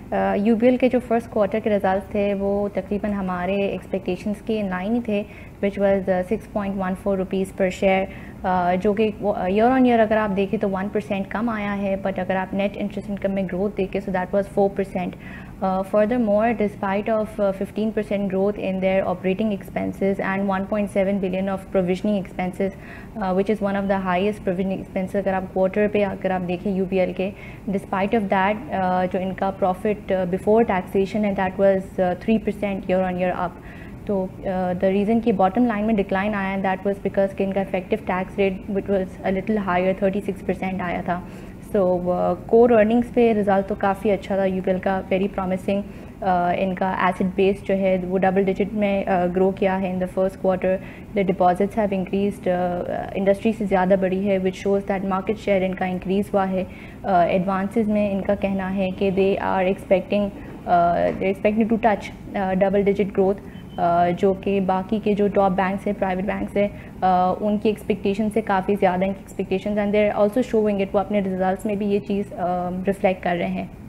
UBL के जो first quarter के रिज़ल्ट थे वो तकरीबन हमारे एक्सपेक्टेशंस के इन लाइन ही थे, which was 6.14 rupees per share, जो कि ईयर ऑन ईयर अगर आप देखें तो 1% कम आया है, बट अगर आप नेट इंटरेस्ट इनकम में ग्रोथ देखें so that was 4%. Furthermore, despite of 15% growth in their operating expenses and 1.7 billion of provisioning expenses, which is one of the highest provisioning expenses अगर आप क्वार्टर पे अगर आप देखें यूबीएल के, despite of that जो इनका प्रॉफिट बिफोर टैक्सेशन है that was 3% year on year up. तो द रीज़न कि बॉटम लाइन में डिक्लाइन आया दैट वाज बिकॉज कि इनका effective tax rate which was a little higher 36% आया था. सो कोर अर्निंग्स पे रिज़ल्ट तो काफ़ी अच्छा था यूबीएल का, वेरी प्रॉमिसिंग. इनका एसिड बेस जो है वो डबल डिजिट में ग्रो किया है in the first quarter. The deposits have increased, industry से ज़्यादा बढ़ी है, which shows that market share इनका इंक्रीज़ हुआ है. एडवांसेस में इनका कहना है कि they are expecting to touch double digit growth, जो कि बाकी के जो टॉप बैंक्स हैं, प्राइवेट बैंक्स हैं, उनकी एक्सपेक्टेशन से काफ़ी ज़्यादा इनकी expectations and they are also showing it. वो अपने रिजल्ट्स में भी ये चीज़ रिफ्लेक्ट कर रहे हैं.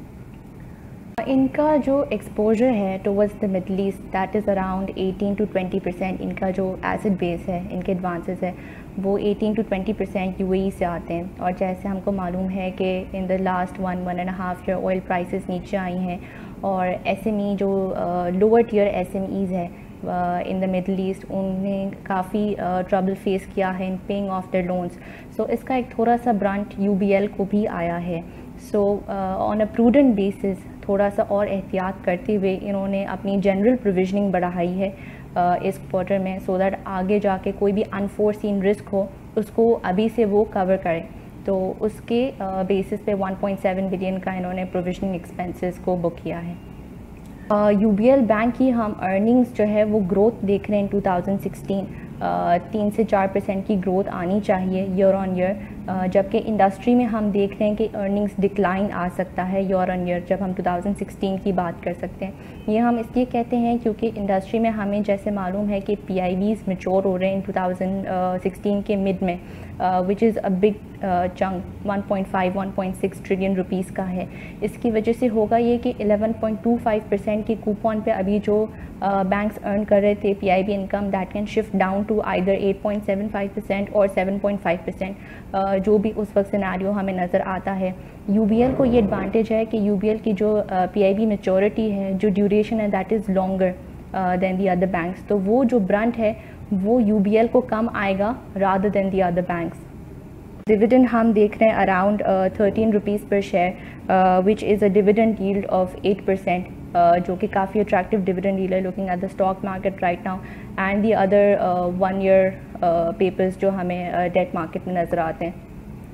इनका जो एक्सपोजर है towards the Middle East that is around 18 to 20%. इनका जो एसेट बेस है, इनके एडवांसेस है, वो 18 to 20% यूएई से आते हैं. और जैसे हमको मालूम है कि in the last 1.5 year oil prices नीचे आई हैं और एसएमई जो लोअर टियर एसएमईज़ है इन द मिडल ईस्ट, उन्होंने काफ़ी ट्रबल फेस किया है in paying off their loans. So इसका एक थोड़ा सा ब्रांट यूबीएल को भी आया है. So on a prudent basis थोड़ा सा और एहतियात करते हुए इन्होंने अपनी जनरल प्रोविजनिंग बढ़ाई है इस क्वार्टर में, सो दैट आगे जाके कोई भी अनफोर्सीन रिस्क हो उसको अभी से वो कवर करें. तो उसके बेसिस पे 1.7 बिलियन का इन्होंने प्रोविजनिंग एक्सपेंसेस को बुक किया है. यूबीएल बैंक की हम अर्निंग्स जो है वो ग्रोथ देख रहे हैं 2016, 3 से 4% की ग्रोथ आनी चाहिए ईयर ऑन ईयर, जबकि इंडस्ट्री में हम देख रहे हैं कि अर्निंग्स डिक्लाइन आ सकता है ईयर ऑन ईयर जब हम 2016 की बात कर सकते हैं. ये हम इसलिए कहते हैं क्योंकि इंडस्ट्री में हमें जैसे मालूम है कि पीआईबीज़ मैच्योर हो रहे हैं 2016 के मिड में, which is a big chunk 1.6 trillion rupees का है. इसकी वजह से होगा ये कि 11.25% के कूपन पे अभी जो बैंक्स अर्न कर रहे थे PIB income, that can shift down to either 8.75% और 7.5%, जो भी उस वक्त सिनेरियो हमें नज़र आता है. यूबीएल को ये एडवांटेज है कि यूबीएल की जो पीआईबी मैच्योरिटी है, जो ड्यूरेशन है, that is longer than the other banks. तो वो जो ब्रंट है वो यूबीएल को कम आएगा rather than the other banks. Dividend हम देख रहे हैं around 13 rupees per share, which is a dividend yield of 8%, जो कि काफ़ी अट्रैक्टिव डिविडेंड यील्ड है looking at the stock market right now and the other 1 year papers जो हमें डेट मार्केट में नज़र आते हैं.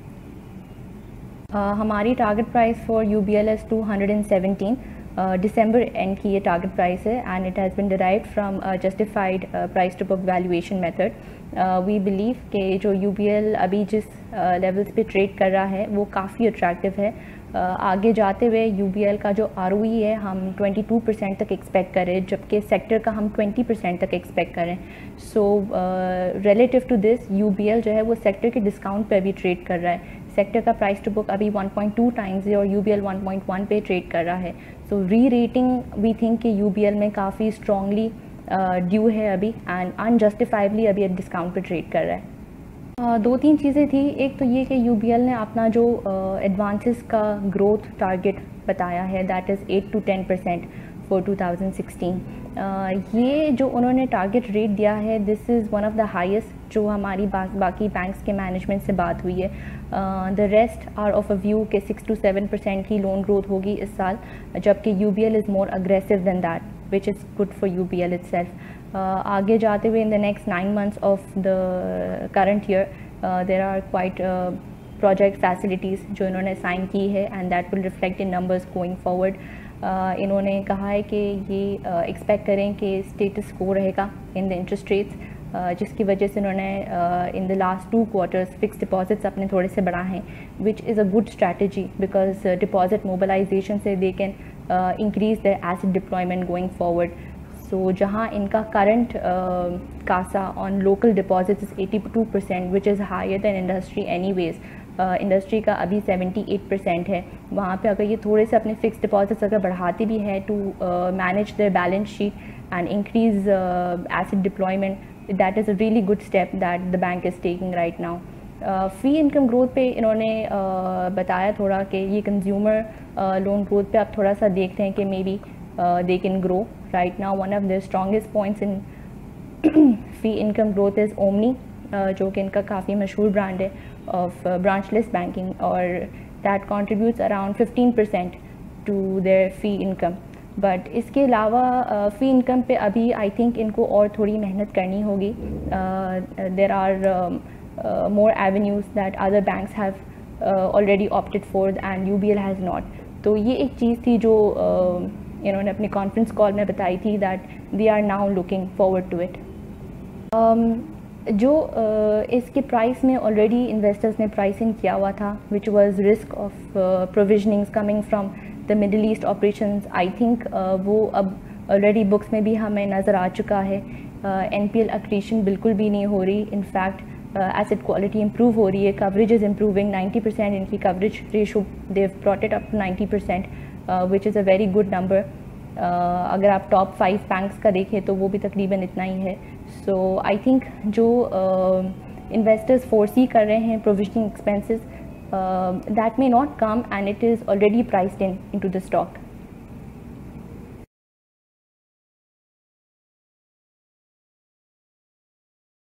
हमारी target price for UBL is 217. दिसंबर एंड की ये टारगेट प्राइस है and it has been derived from justified price to book valuation method. We believe कि जो यूबीएल अभी जिस लेवल्स पे ट्रेड कर रहा है वो काफ़ी अट्रैक्टिव है. आगे जाते हुए यूबीएल का जो आरओई है हम 22% तक एक्सपेक्ट करें, जबकि सेक्टर का हम 20% तक एक्सपेक्ट करें. So relative to this UBL जो है वो सेक्टर के डिस्काउंट पे भी ट्रेड कर रहा है. सेक्टर का प्राइस टू बुक अभी 1.2 टाइम्स है और यूबीएल 1.1 पे ट्रेड कर रहा है. So rerating we think कि यूबीएल में काफ़ी स्ट्रॉन्गली ड्यू है अभी एंड अनजस्टिफाइबली अभी डिस्काउंट पे ट्रेड कर रहा है. 2-3 चीज़ें थी. एक तो ये कि यूबीएल ने अपना जो एडवांसेस का ग्रोथ टारगेट बताया है दैट इज़ 8 to 10% फॉर 2016. ये जो उन्होंने टारगेट रेट दिया है this is one of the highest जो हमारी बाकी बैंक्स के मैनेजमेंट से बात हुई है. The rest are of a view के 6 to 7% की लोन ग्रोथ होगी इस साल, जबकि UBL is more aggressive than that which is good for UBL itself. आगे जाते हुए in the next 9 months of the current year there are quite project facilities जो इन्होंने साइन की है and that will reflect in numbers going forward. इन्होंने कहा है कि ये एक्सपेक्ट करें कि स्टेटस को रहेगा इन द इंटरेस्ट रेट्स, जिसकी वजह से इन्होंने in the last 2 quarters fix deposits अपने थोड़े से बढ़ाए हैं, which is a good strategy because deposit mobilization से they can increase their asset deployment going forward. So जहाँ इनका current CASA on local deposits is 82% which is higher than industry any ways. Industry का अभी 78% है। वहाँ पे अगर ये थोड़े से अपने फिक्स डिपॉजिट्स अगर बढ़ाते भी हैं to manage their balance sheet and increase asset deployment, that is a really good step that the bank is taking right now. Fee income growth पे इन्होंने बताया थोड़ा कि ये कंज्यूमर लोन ग्रोथ पे आप थोड़ा सा देखते हैं कि maybe they can grow right now. One of the strongest points in fee income growth is Omni, जो कि इनका काफ़ी मशहूर ब्रांड है ऑफ ब्रांचलेस बैंकिंग, और that contributes around 15% to their fee income. But इसके अलावा फ़ी इनकम पे अभी आई थिंक इनको और थोड़ी मेहनत करनी होगी। There are more avenues that other banks have already opted for and UBL has not। तो ये एक चीज़ थी जो इन्होंने अपनी कॉन्फ्रेंस कॉल में बताई थी that they are now looking forward to it. जो इसके प्राइस में ऑलरेडी इन्वेस्टर्स ने प्राइसिंग किया हुआ था which was risk of provisionings coming from the Middle East operations, I think वो अब ऑलरेडी बुक्स में भी हमें नज़र आ चुका है। NPL एक्रीशन बिल्कुल भी नहीं हो रही, इनफैक्ट एसेट क्वालिटी इम्प्रूव हो रही है, कवरेज इज़ इम्प्रूविंग, 90% इनकी coverage ratio they've brought it up to 90%, which is a very good number. अगर आप टॉप 5 बैंक्स का देखें तो वो भी तकरीबन इतना ही है। सो आई थिंक जो इन्वेस्टर्स फोरसी कर रहे हैं provisioning expenses, that may not come and it is already priced into the stock.